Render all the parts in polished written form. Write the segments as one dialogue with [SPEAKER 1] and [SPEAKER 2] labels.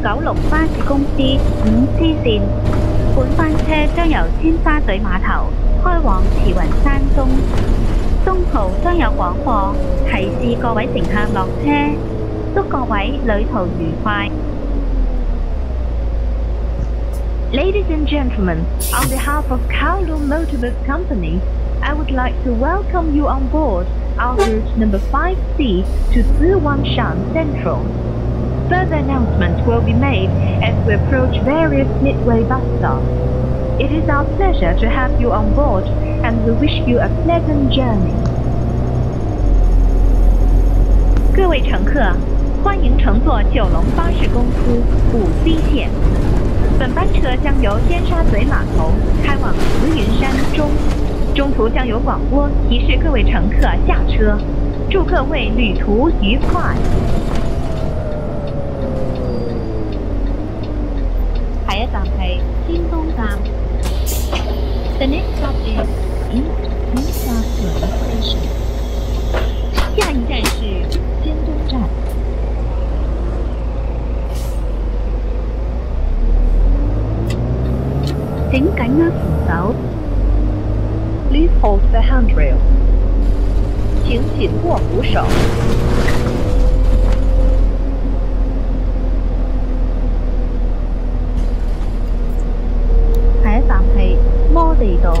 [SPEAKER 1] 九龍巴士公司5支線，本班車將由尖沙咀碼頭開往慈雲山東，中途將有廣播提示各位乘客落車，祝各位旅途愉快。
[SPEAKER 2] Ladies and gentlemen, on behalf of Kowloon Motorbus Company, I would like to welcome you on board our route number 5C to Ziwangshan Central. Further announcements will be made as we approach various midway bus stops. It is our pleasure to have you on board, and we wish you a pleasant journey.
[SPEAKER 1] 各位乘客，欢迎乘坐九龙巴士公司5C 线。本班车将由尖沙咀码头开往慈云山中，中途将有广播提示各位乘客下车，祝各位旅途愉快。下一站係尖東站。The next stop is East尖沙咀 Station。下一站是尖東站。請緊握扶手。
[SPEAKER 2] Please hold the handrail. 請緊握扶手。
[SPEAKER 1] 下一站係摩地道。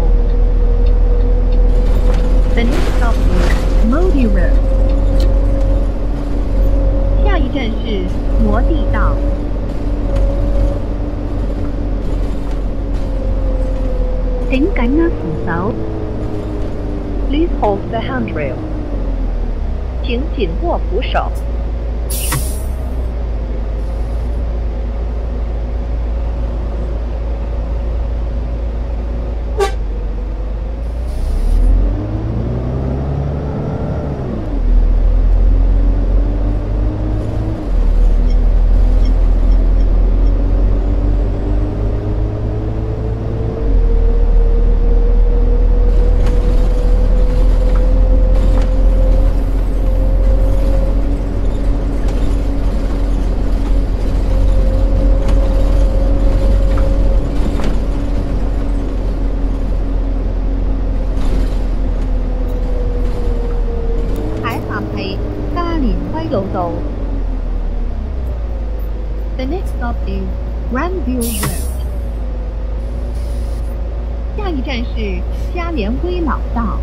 [SPEAKER 2] The next stop is Modi Road.
[SPEAKER 1] 下一站是摩地道。請緊握扶手。
[SPEAKER 2] Please hold the handrail. 請緊握扶手。 The next stop is Grandview Road.
[SPEAKER 1] 下一站是嘉连威老道。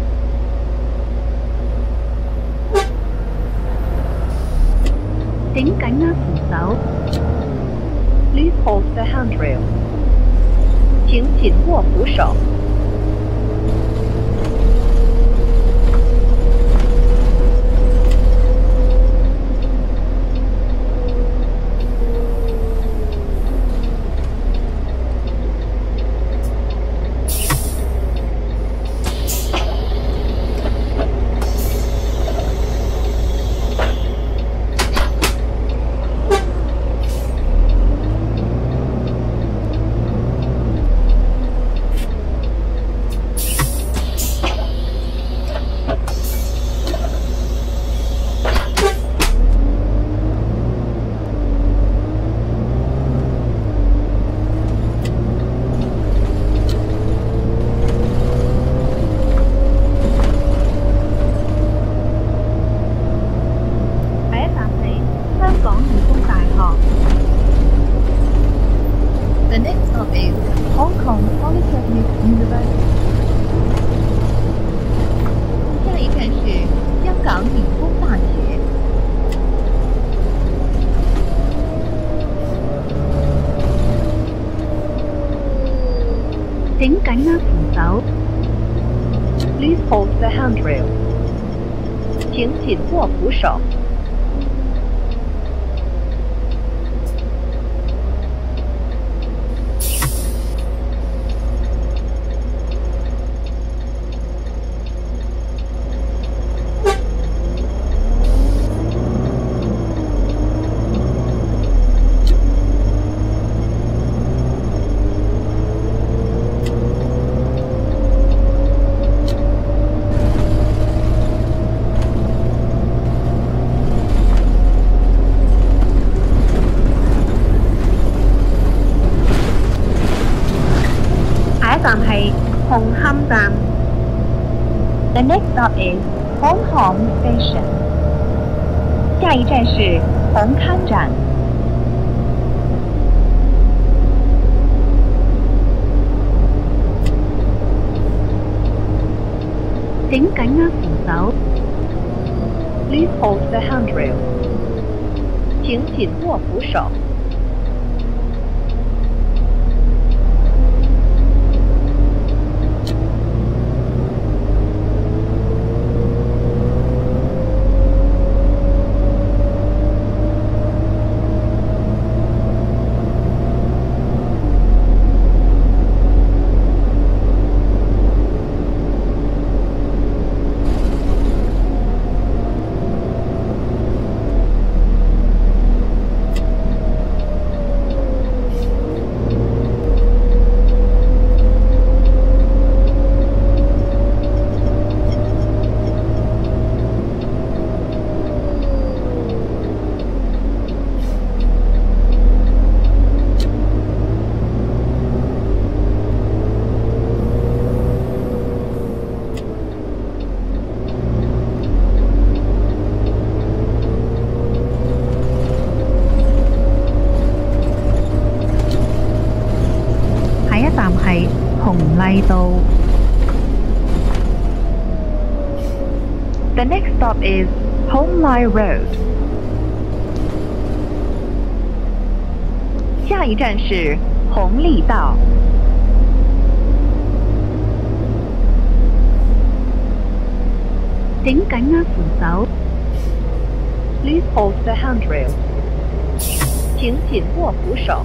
[SPEAKER 1] 請緊握扶手。
[SPEAKER 2] Please hold the handrail. 請緊握扶手。 The next stop is Hong Kong Polytechnic University.
[SPEAKER 1] 下一站是香港理工大学。請緊握扶手。
[SPEAKER 2] Please hold the handrail. 請緊握扶手。 站係紅磡站。
[SPEAKER 1] The next stop is Hong Kong Station. 下一站是紅磡站。
[SPEAKER 2] 請緊握扶手。
[SPEAKER 1] Please hold the handrail. 請緊握扶手。The next stop is Hong Lai Road. 下一站是红利道。
[SPEAKER 2] 請緊握扶手。
[SPEAKER 1] Please hold the handrail. 請緊握扶手。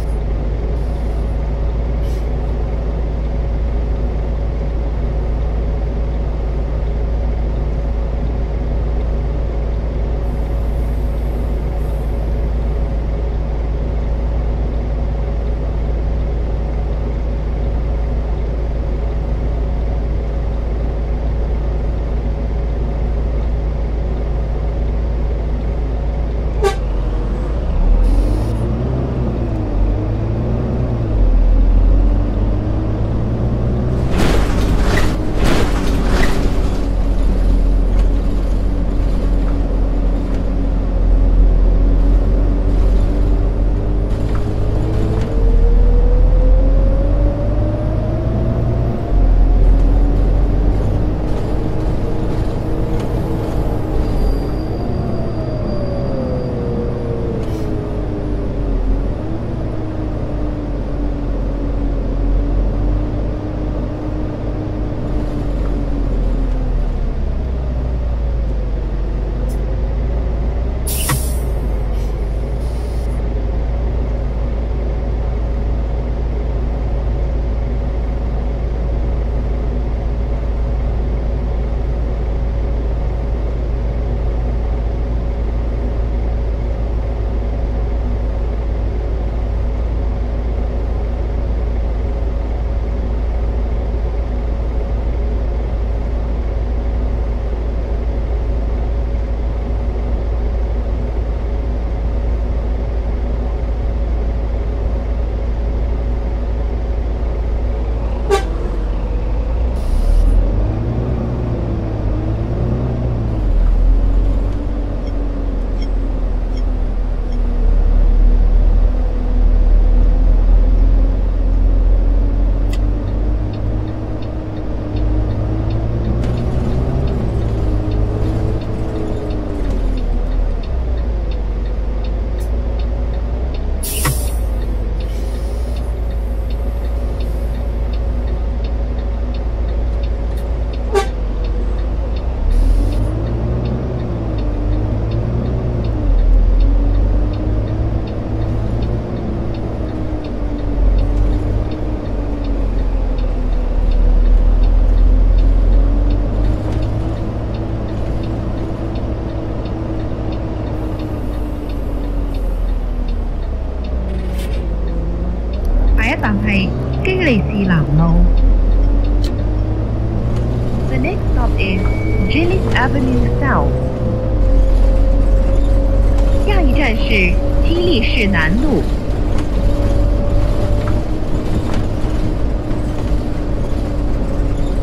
[SPEAKER 2] 站係基利士南路。
[SPEAKER 1] The next stop is Gillis Avenue South. 下一站是基利士南路。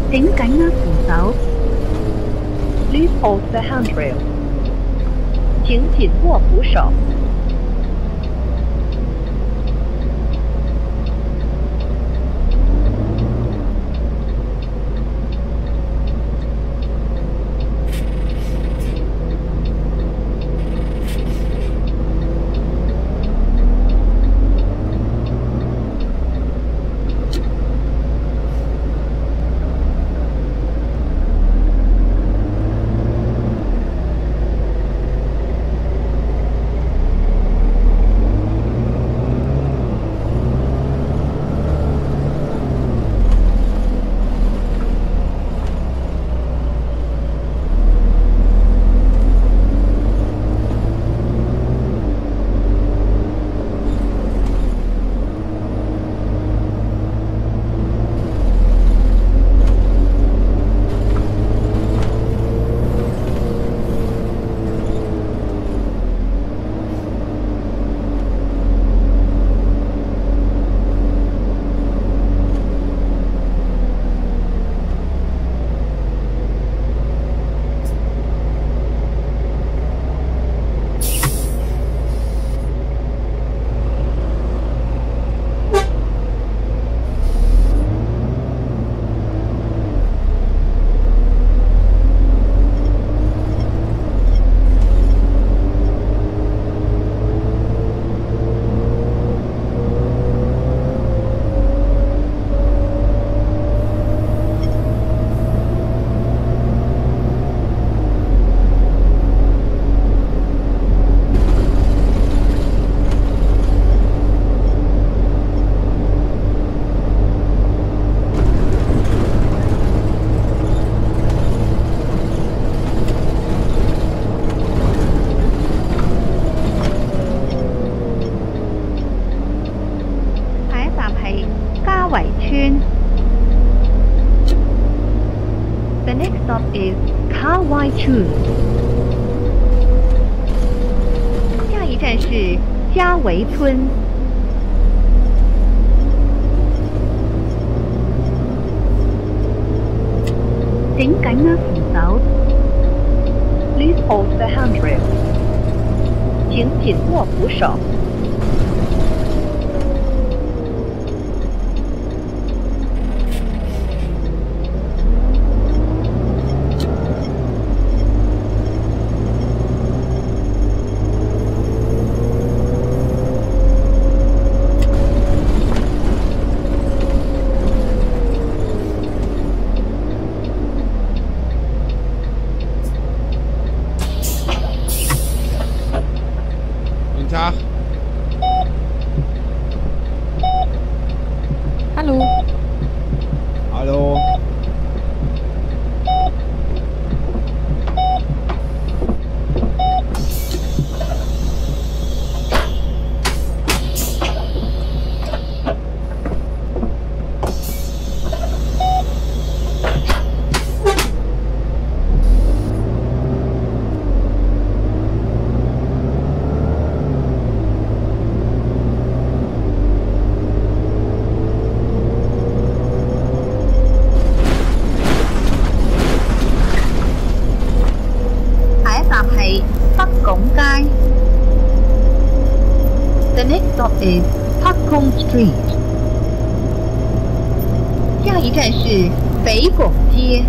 [SPEAKER 2] 請緊握扶手。Please hold the handrail. 請緊握扶手。The next stop is Ka Wai Chun. 下一站是嘉围村。請緊握扶手。Please hold the handrail. 請緊握扶手。
[SPEAKER 3] Hallo.
[SPEAKER 4] Hallo.
[SPEAKER 2] The next stop is Pak Kong Street. 下一站是北拱街。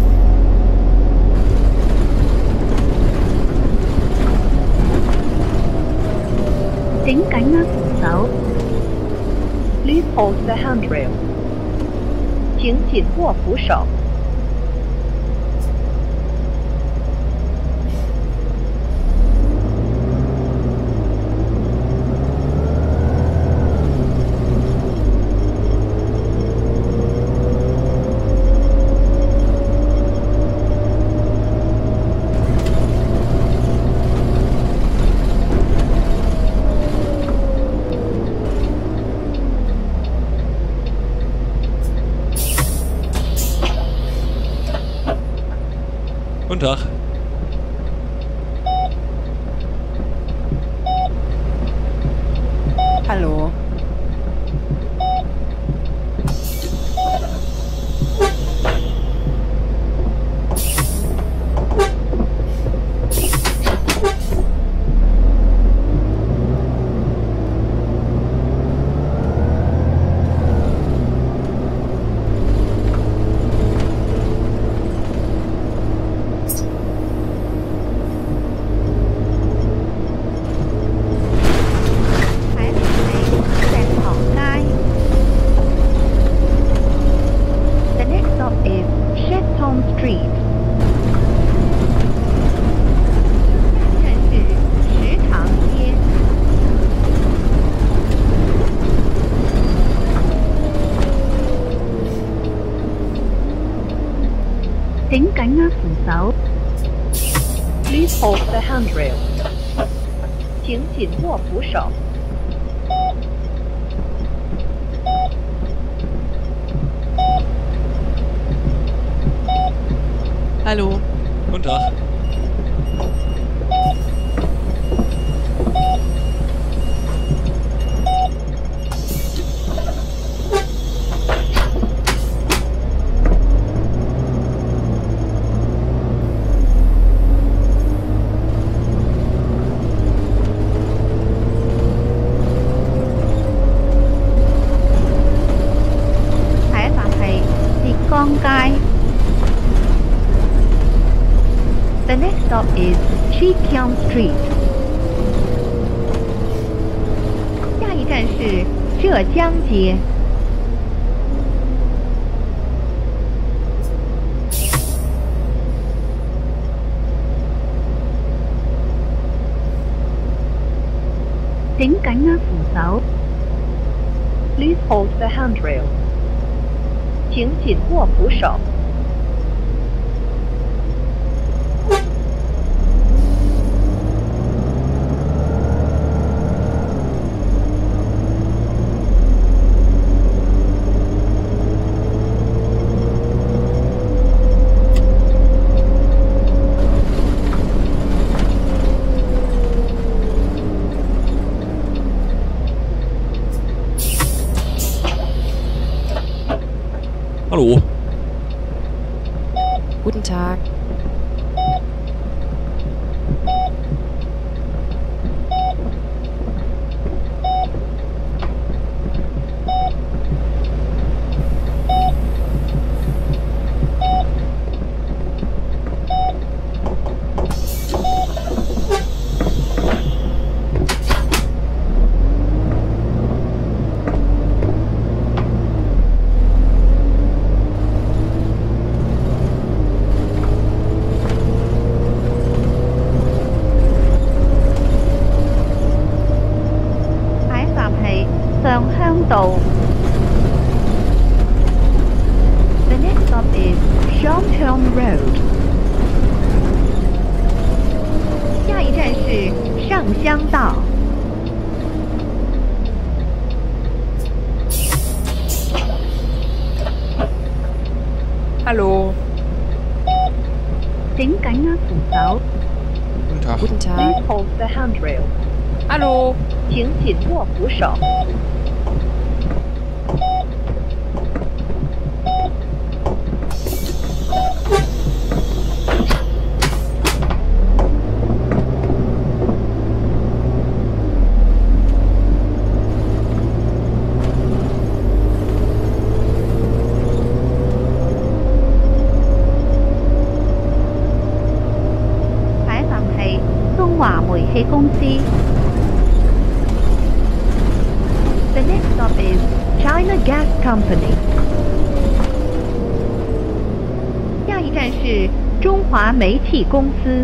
[SPEAKER 2] 請緊握扶手。Please hold the handrail. 請緊握扶手。
[SPEAKER 3] Guten Tag.
[SPEAKER 5] Hallo.
[SPEAKER 2] 請緊握扶手。Please hold the handrail。請緊握扶手。
[SPEAKER 3] Hallo.
[SPEAKER 5] Guten Tag.
[SPEAKER 2] The next stop is Chikyang Street。下一站是浙江街。請緊握扶手。Please hold the handrail。請緊握扶手。
[SPEAKER 5] Hallo.
[SPEAKER 3] Guten Tag.
[SPEAKER 2] The next stop is Shantung Road。下一站是上乡道。
[SPEAKER 3] Hallo.
[SPEAKER 2] 請緊握扶手。
[SPEAKER 5] Guten Tag.
[SPEAKER 3] Guten Tag.
[SPEAKER 2] Please hold the handrail。
[SPEAKER 3] Hallo.
[SPEAKER 2] 請緊握扶手。煤氣公司。The next stop is China Gas Company。下一站是中华煤气公司。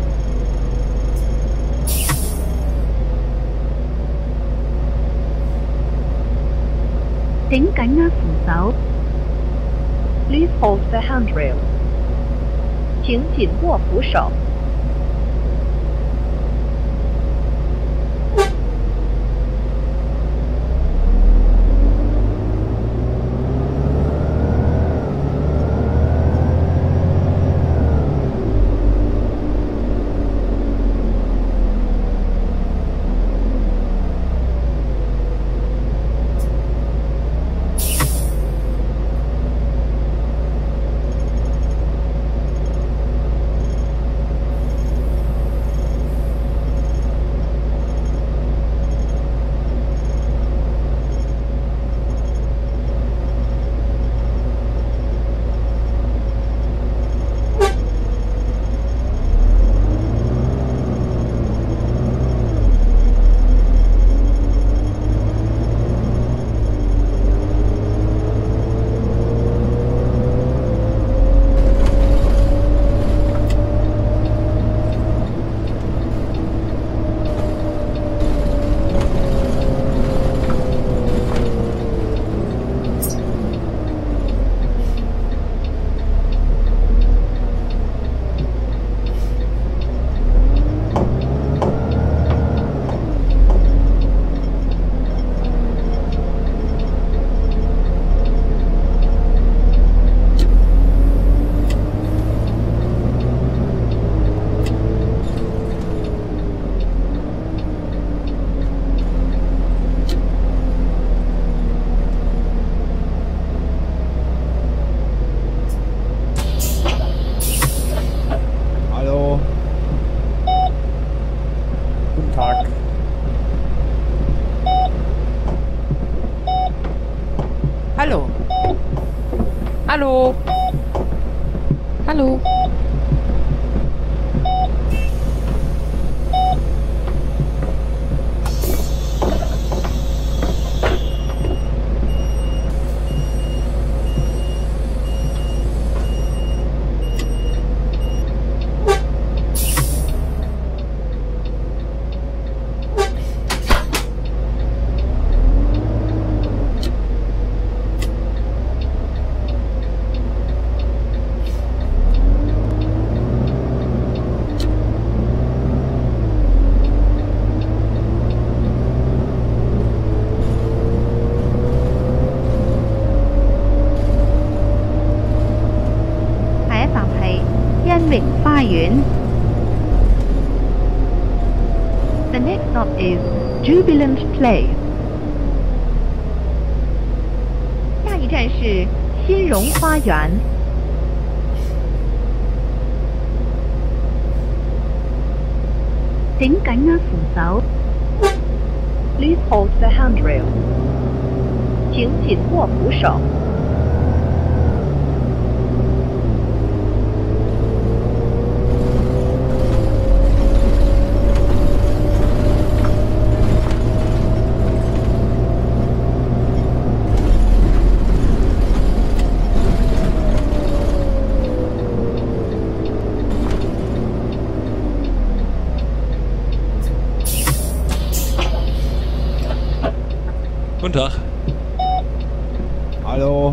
[SPEAKER 2] 請緊握扶手。Please hold the handrail。請緊握扶手。
[SPEAKER 3] Hallo. Hallo. Hallo.
[SPEAKER 2] The next stop is Jubilant Place. 下一站是新荣花园。請緊握扶手。Please hold the handrail. 請緊握扶手。
[SPEAKER 5] Guten Tag.
[SPEAKER 4] Hallo.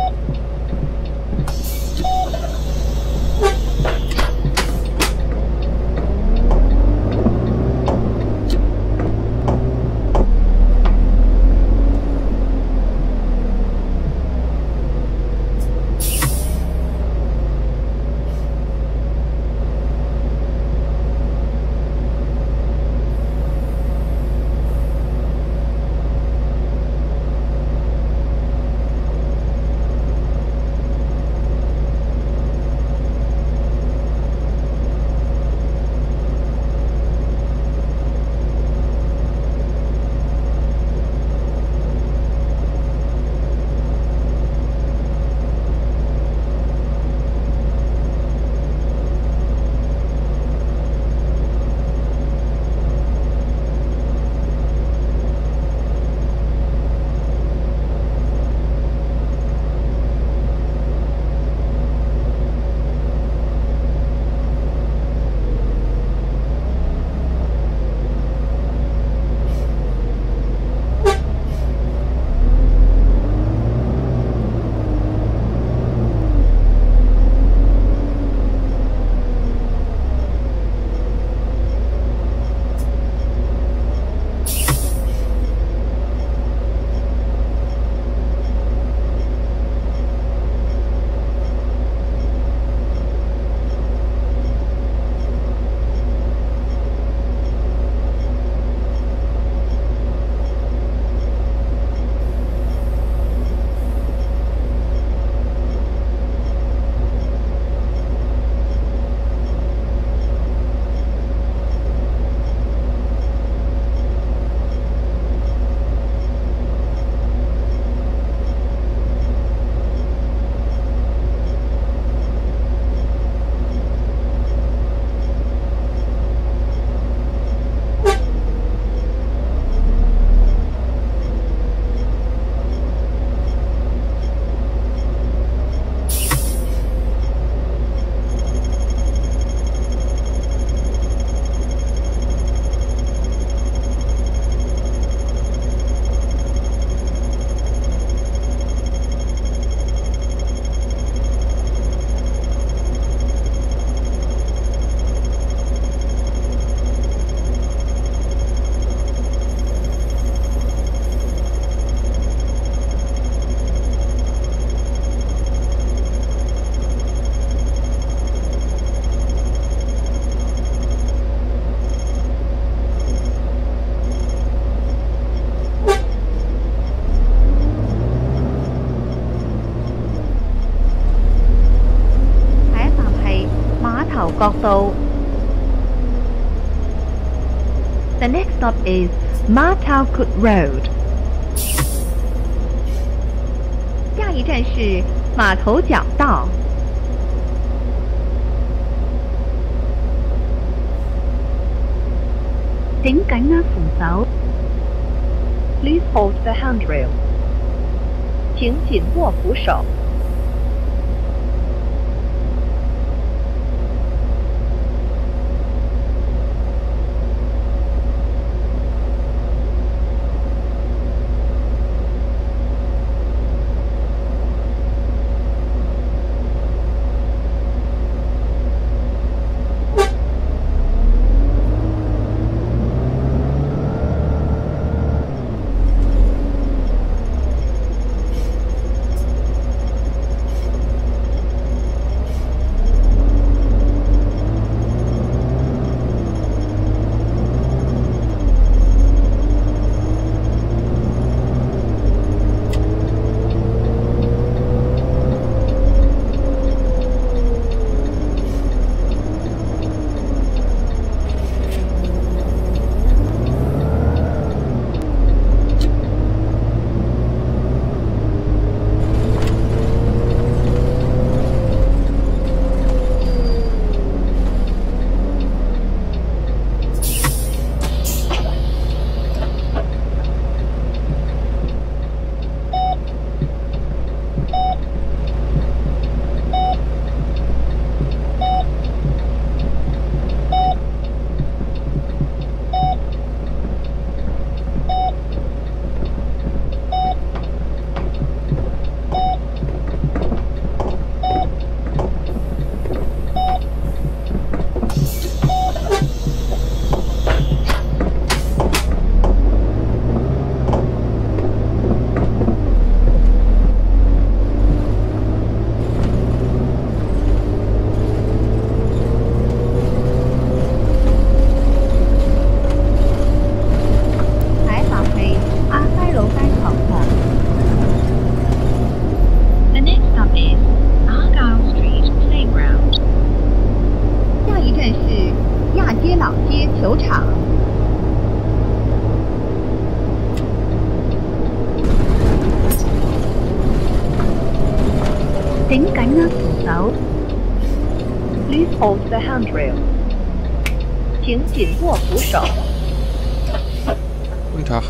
[SPEAKER 2] 角道。The next stop is Ma Tau Kut Road. 一站是码头角道。請緊握扶手。Please hold the handrail. 請緊握扶手。球场。請緊握扶手。Please hold the handrail. 請緊握扶手。
[SPEAKER 5] Guten Tag.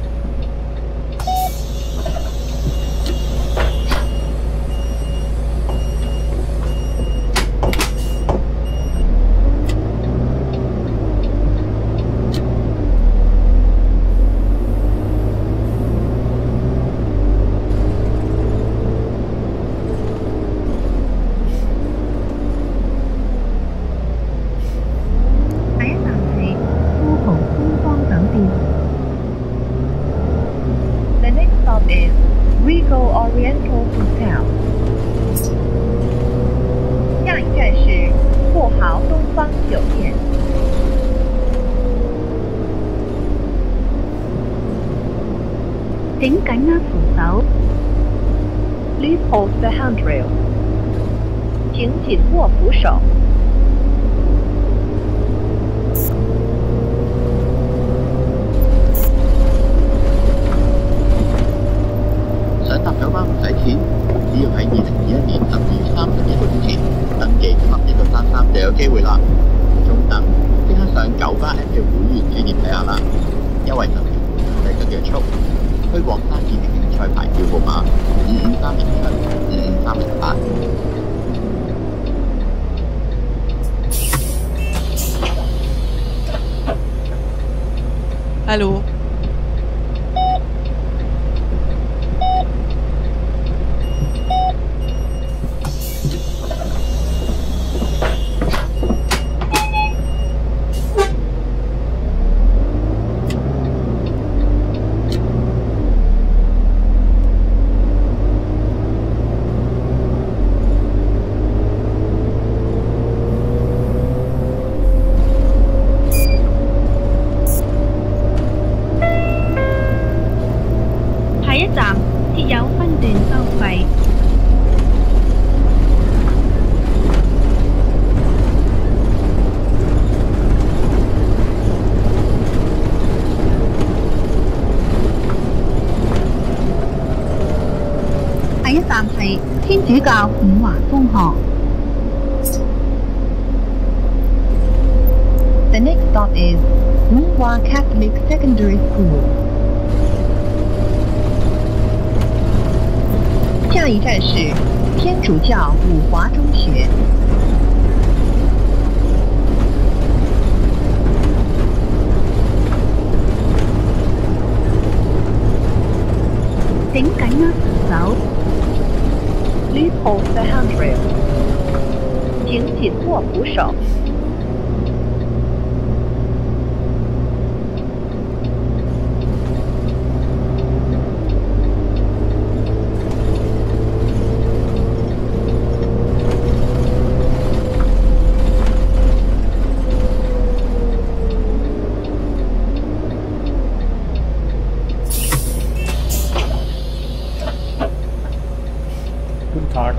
[SPEAKER 2] The next stop is Regal Oriental Hotel. 下一站是富豪东方酒店。請緊握扶手。Please hold the handrail. 請緊握扶手。
[SPEAKER 6] 想搭九巴唔使錢，只要喺2021年12月31號之前登記及一個33就有機會啦。仲等，即刻上九巴 App 嘅會員專頁睇下啦。優惠特別就係約束，推廣生意的競賽牌照號碼25307 25308。
[SPEAKER 3] Hallo.
[SPEAKER 2] 站係天主教五華中學。The next stop is Wunhua Catholic Secondary School. 下一站是天主教五华中学。請緊握扶手。Please hold the handrail. 請緊握扶手。
[SPEAKER 4] Guten Tag.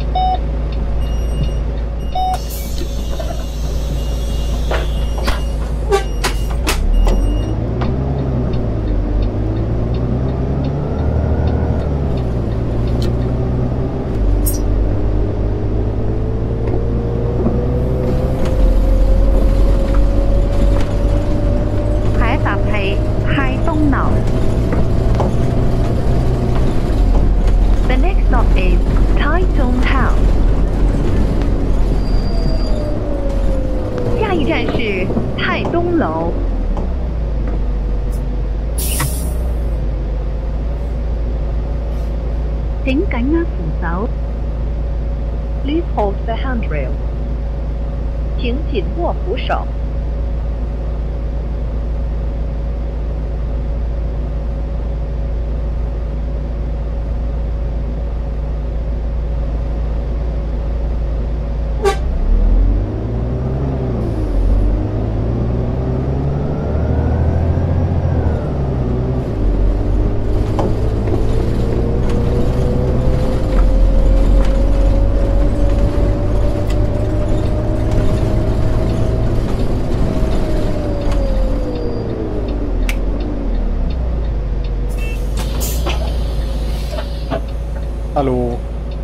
[SPEAKER 2] 下一站係泰東樓。The next stop is Taitung House. 下一站是泰東樓。請緊握扶手。Please hold the handrail. 請緊握扶手。
[SPEAKER 4] Hallo.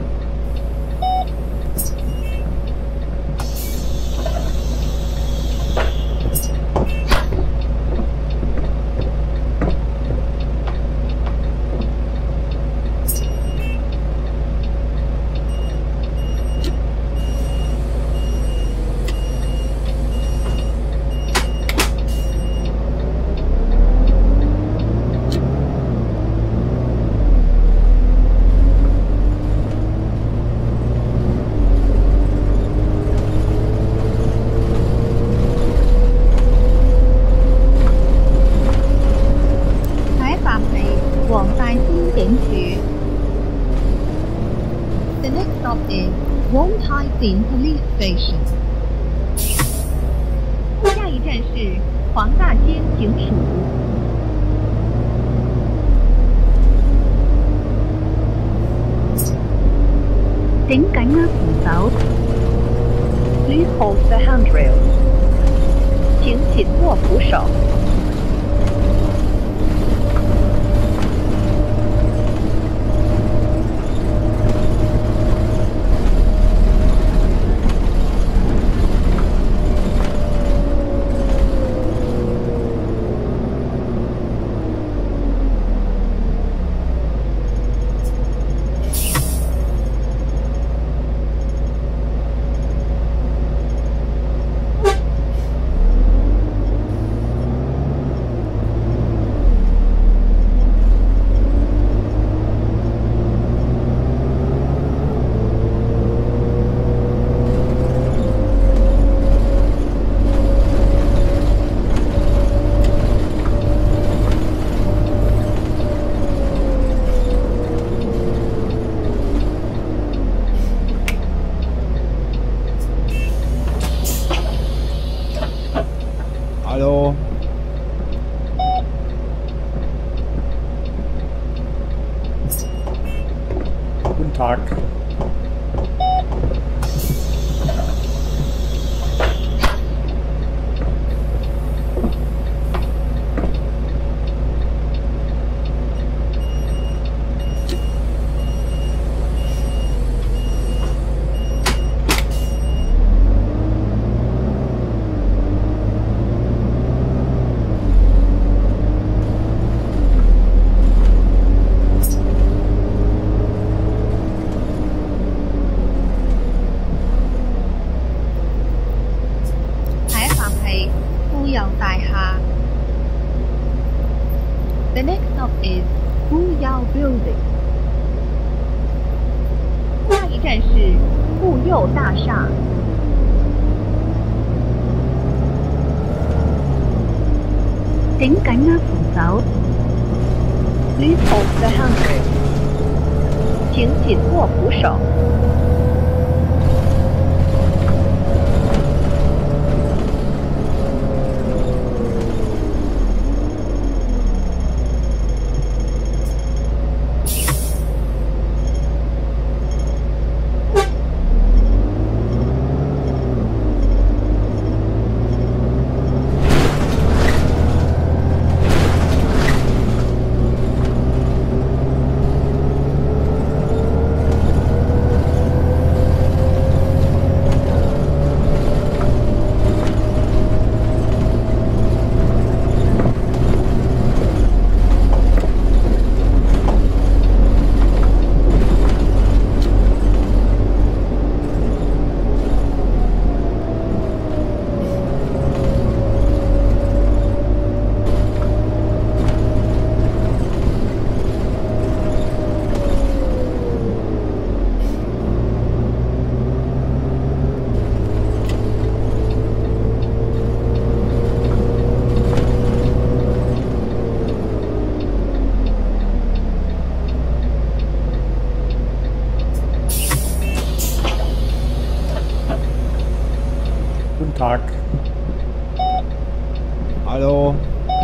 [SPEAKER 2] 黃大仙警署。The next stop is Wong-Tai Sin Police Station. 下一站是黄大仙警署。請緊握扶手。Please hold the handrail. 請緊握扶手。 佑大厦。Tính cảnh ngã扶手。Please hold the handrail. 请紧握扶手。
[SPEAKER 4] Guten Tag.
[SPEAKER 7] Hallo.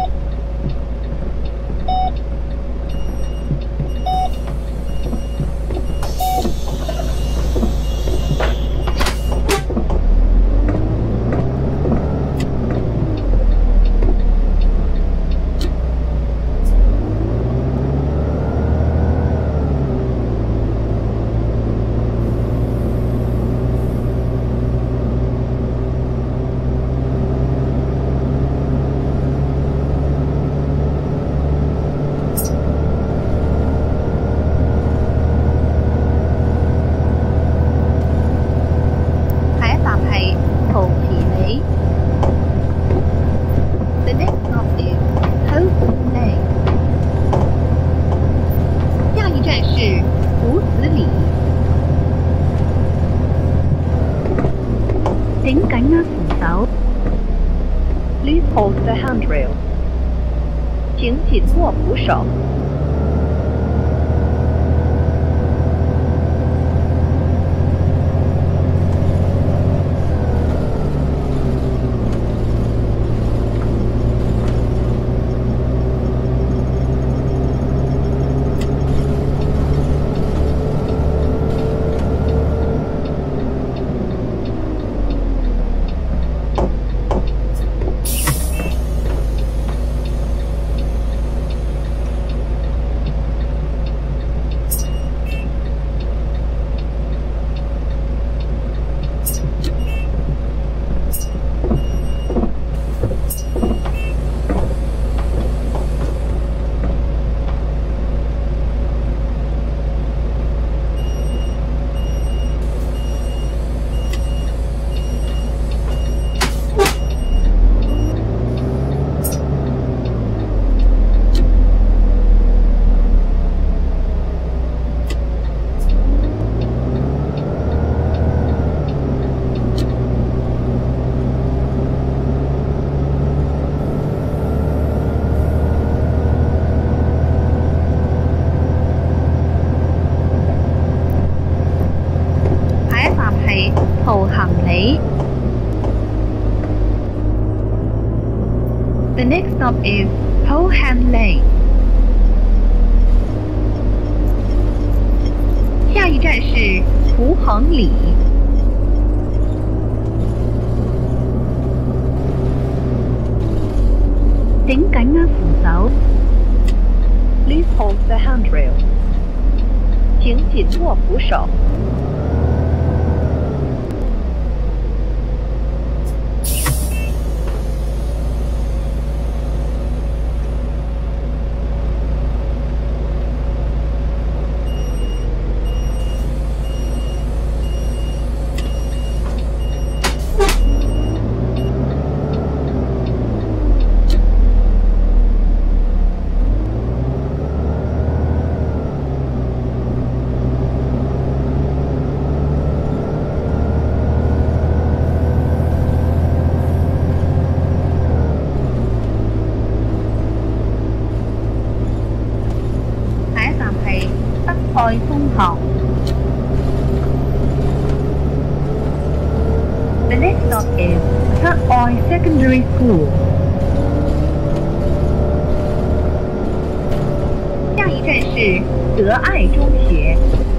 [SPEAKER 2] The next stop is Hope Lane. 下一站是湖子里。Tính cảnh ngã扶手。Please hold the handrail. 请紧握扶手。The next stop is Pohan Lane. 下一站是蒲恒里。Tính cảnh ngã扶手。Please hold the handrail. 请紧握扶手。 is Cut Oil Secondary School. 下一站是德爱中学。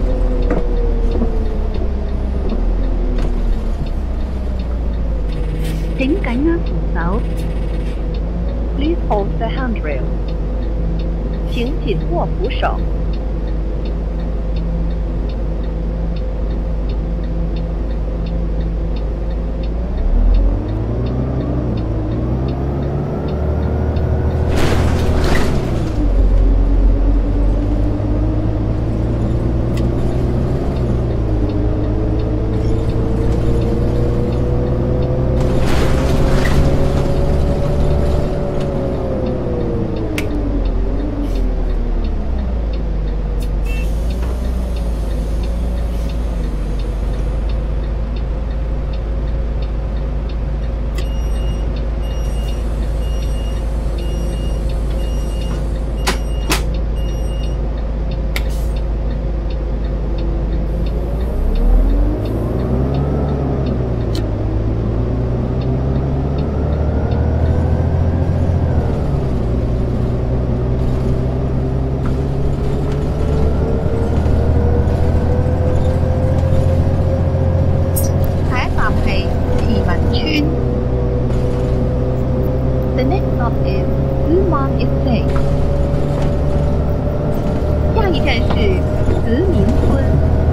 [SPEAKER 2] 請緊握扶手。Please hold the handrail. 請緊握扶手。The next stop is Lumang Estate. 下一站是慈明村。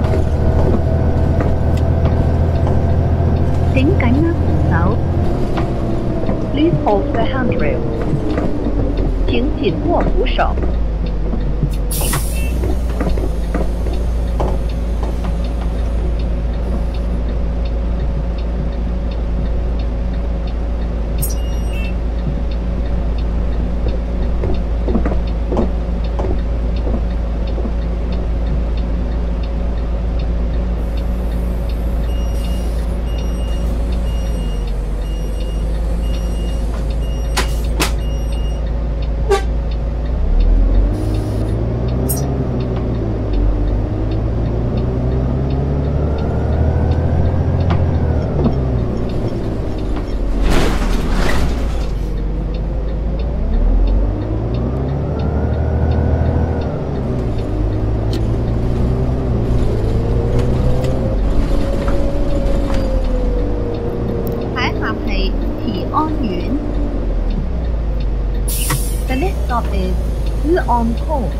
[SPEAKER 2] 請緊握扶手。Please hold the handrail. 請緊握扶手。The next stop is Zion Court.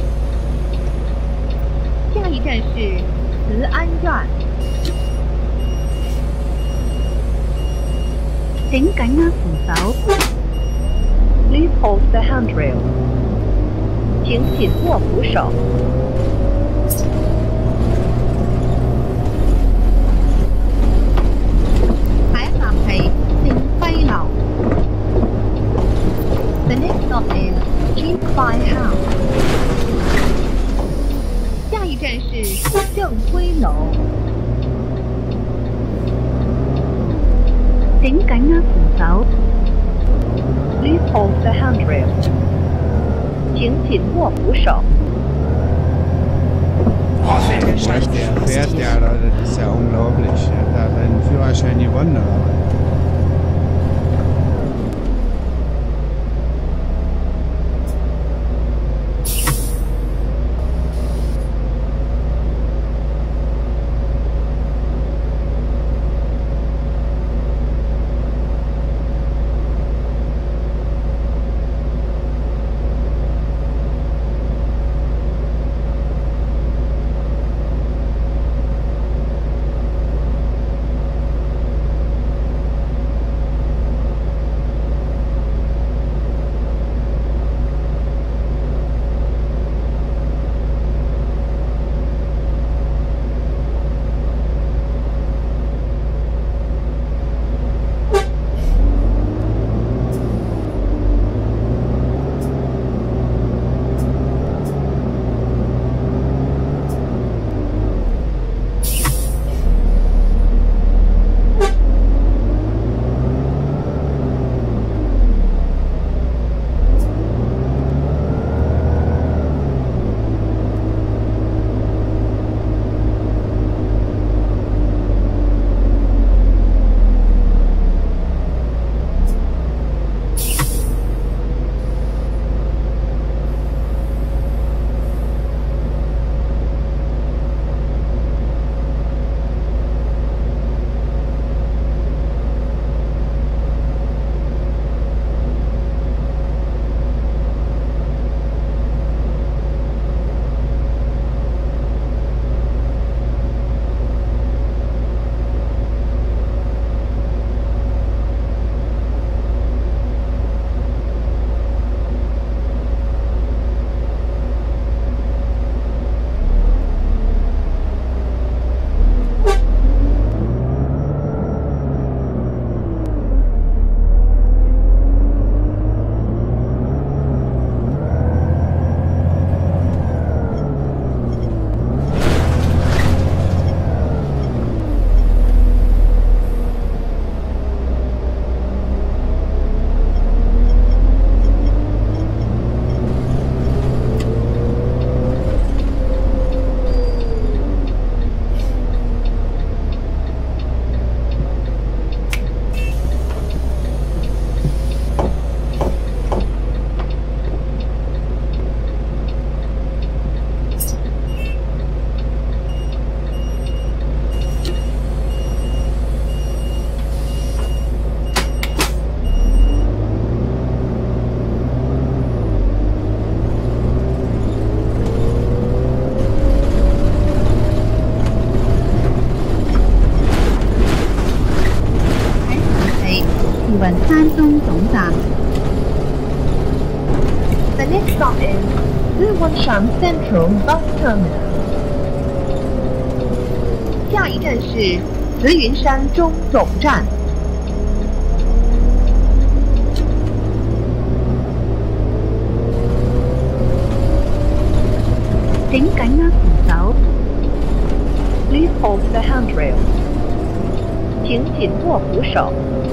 [SPEAKER 2] 下一站是慈安苑。請緊握扶手。Please hold the handrail. 請緊握扶手。下一站係正輝樓。The next stop is Jinfai House. 下一站是正辉楼。請緊握扶手。Please hold the handrail. 請緊握扶手。
[SPEAKER 7] Der fährt ja, das ist ja unglaublich. Da hat er einen Führerschein gewonnen, aber.
[SPEAKER 2] 部分山东总站。
[SPEAKER 1] The next stop is Ziwanshan Central Bus Terminal. 下一站是慈云山中总站。
[SPEAKER 2] 請緊握扶手。
[SPEAKER 1] Please hold the handrail. 请紧握扶手。